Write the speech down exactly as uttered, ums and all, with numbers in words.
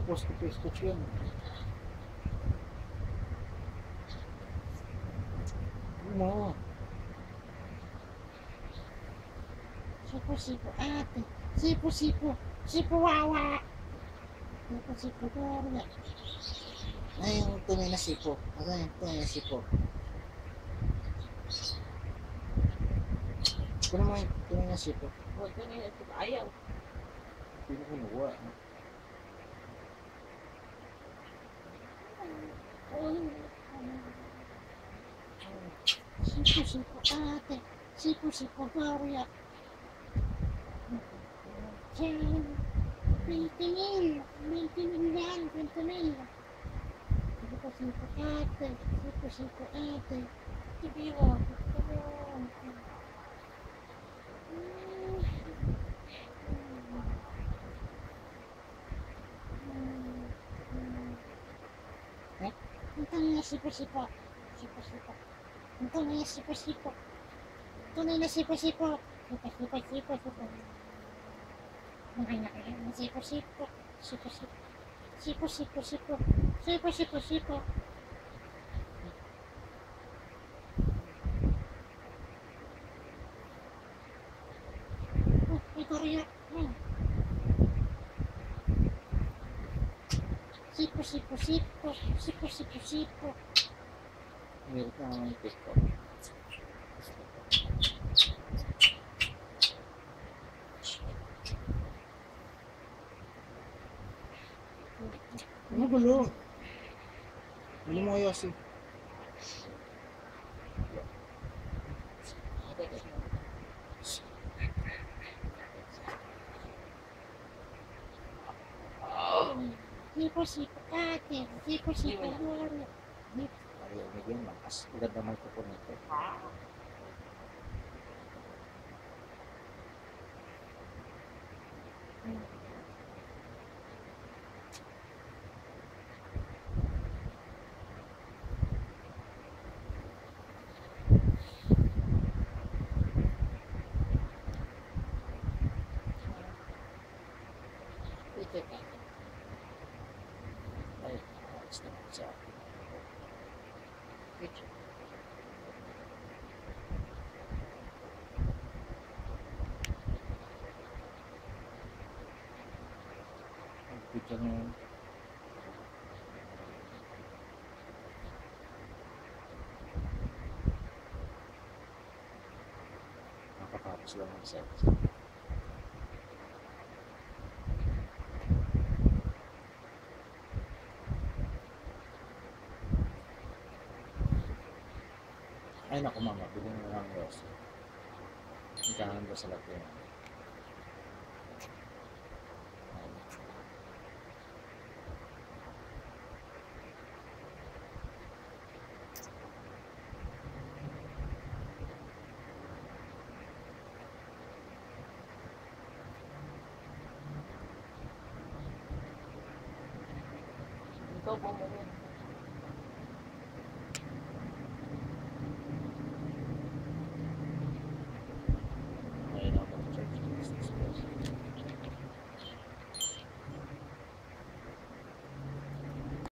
Posto-pesto yan. Mo. Sipo-sipo ate. Sipo-sipo. Sipo-wawa. Sipo-sipo karya. Ay, yung tunay na sipo. Ano yung tunay na sipo? Kung naman yung tunay na sipo. Huwag tunay na sipo. Ayaw. Hindi ko nawa. Sipo-sipo ate. Sipo-sipo karya. twenty mil. twenty mil yan. twenty mil. Sipo-sipo ate. Sipo-sipo ate. Tibiwa. Tunay na sipo-sipo. Sipo-sipo. Tunay na sipo-sipo. Tunay na sipo-sipo. Sipo-sipo. Sipo-sipo. Mahal na kayo ng sipo-sipo. Sipo-sipo. Sipo-sipo. Sipo. Sipo-sipo. Sipo. Oh, may karya. Sipo-sipo. Sipo. Sipo-sipo. Sipo. Meron ka naman yung TikTok. Ano gulo? Hindi mo ayos eh. Sipo-sipo ate. Sipo-sipo karya. Ayaw na yun, makas. Agad naman ko po nito. Ito ka. Ay, ayos naman siya. Ito. Ito na. Nakatapos lang ang sex. Ay naku mama, bilhin mo lang Diyos. Ikahan ba sa laki na? Ikaw po mo.